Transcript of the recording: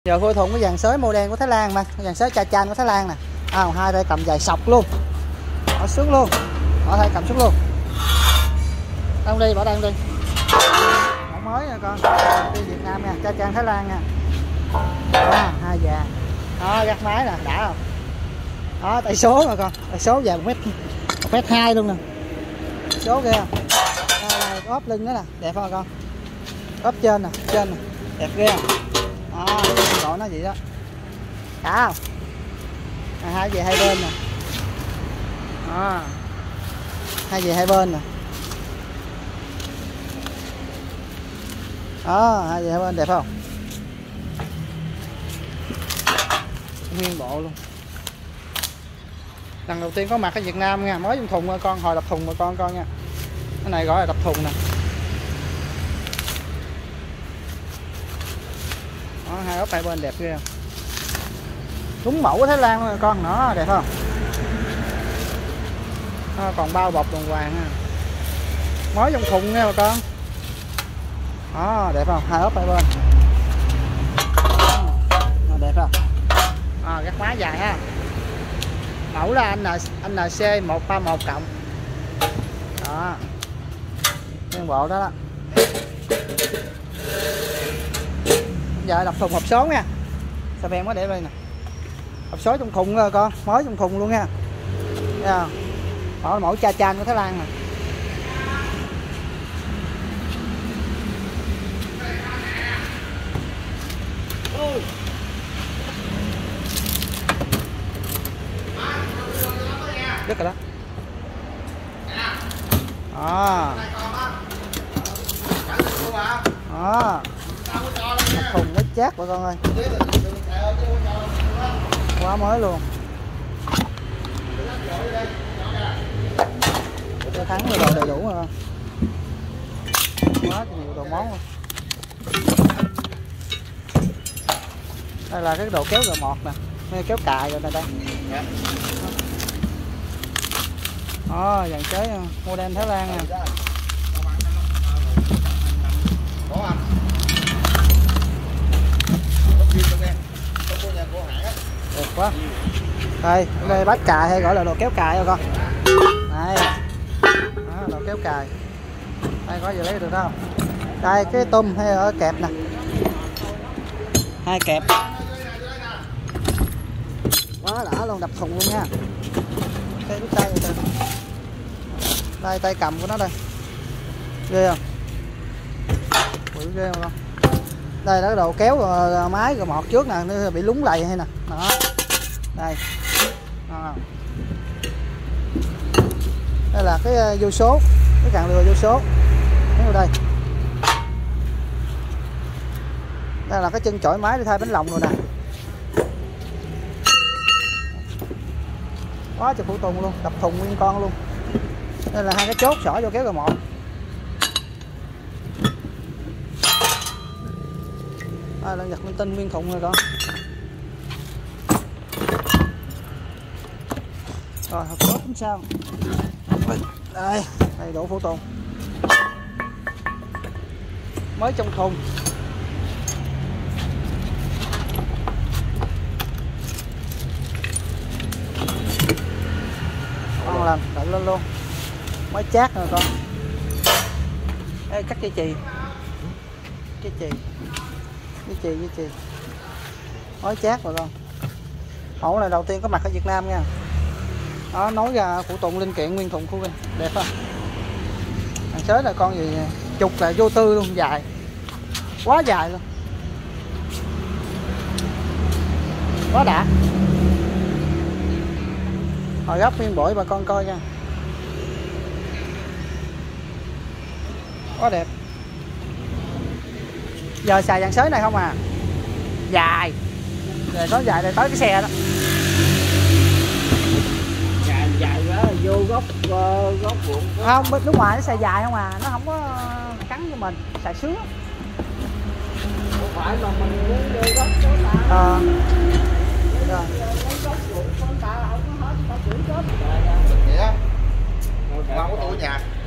Giờ Khôi Thuận cái dàn sới model của Thái Lan mà, dàn sới cha chan của Thái Lan nè. Hai tay cầm dài sọc luôn. Bỏ xuống luôn. Bỏ tay cầm xuống luôn. Đang đi, bỏ đang đi. Mẫu mới nha con. Đi Việt Nam nha, cha chan Thái Lan nha. Đó, hai già. Đó, gắt máy nè, đã không? Đó, tay số mà con. Tay số dài 1m2 luôn nè. Số ghê không? Ốp lưng nữa nè, đẹp không con? Ốp trên nè, đẹp ghê không? Đó, gọi nó vậy đó. Đã không? Hai về hai bên nè. Đó. Hai về hai bên nè. Đó, hai về hai bên đẹp không? Nguyên bộ luôn. Lần đầu tiên có mặt ở Việt Nam nha, mới trong thùng mà con, hồi đập thùng mà con nha. Cái này gọi là đập thùng nè. Đó, hai ốp hai bên đẹp ghê không? Đúng mẫu của Thái Lan luôn con, nó đẹp không? Nó còn bao bọc đàng hoàng ha. Mới trong thùng nha bà con. Đó, đẹp không? Hai ốp hai bên. Đó, đẹp không? Gắt má dài ha. Mẫu là NC 131 cộng. Đó. Nguyên bộ đó đó. Giờ đập thùng hộp số nha. Sao em có để đây nè. Hộp số trong thùng rồi con, mới trong thùng luôn nha. Thấy không? Đó là mẫu cha chan của Thái Lan nè. Đứt rồi đó. Đó. Đó. Thùng mới chát bà con ơi. Quá mới luôn. Tôi thắng rồi đầy đủ rồi. Quá nhiều đồ món luôn. Đây là cái đồ kéo R1 nè. Đây kéo cài rồi nè đây. Đó, dàn chế model Thái Lan nè. Đẹp quá. Đây bát cài hay gọi là đồ kéo cài không con? Đây. Đó, đồ kéo cài. Đây có gì lấy được không? Đây cái tôm hay ở kẹp nè. Hai kẹp. Quá đã luôn, đập thùng luôn nha. Cái tay này. Đây tay cầm của nó đây. Ghê không? Bự ghê không? Đây là cái đồ kéo máy rồi mọt trước nè, nó bị lúng lầy hay nè. Đó. Đây. Đó. Đây là cái vô số, cái càng lừa vô số. Thấy vào đây. Đây là cái chân chổi máy để thay bánh lòng rồi nè. Quá trời phụ tùng luôn, đập thùng nguyên con luôn. Đây là hai cái chốt xỏ vô kéo R1. Đây là giật minh tinh nguyên thùng rồi con. Rồi hộp số tính sao? Đây, đầy đủ phụ tùng. Mới trong thùng. Con làm tự lên luôn. Mới chát rồi con. Đây cắt dây chì. Dây chì. Mới chát rồi con. Mẫu này đầu tiên có mặt ở Việt Nam nha. Đó, nói ra phụ tùng linh kiện nguyên thùng của mình. Đẹp không? Thằng sới là con gì trục là vô tư luôn, dài. Quá dài luôn. Quá đã. Hồi gấp nguyên bộ bà con coi nha. Quá đẹp. Giờ xài dàn sới này không à. Dài. Rồi nó dài đây tới cái xe đó. Dài quá vô góc ruộng. Không, bên nước ngoài nó xài dài không à, nó không có cắn cho mình, xài sướng. Không phải mà mình muốn vô góc của ta. Rồi. Lấy góc ruộng của ta không có hết, ta chửi chết. Vậy á. Không có tôi ở nhà.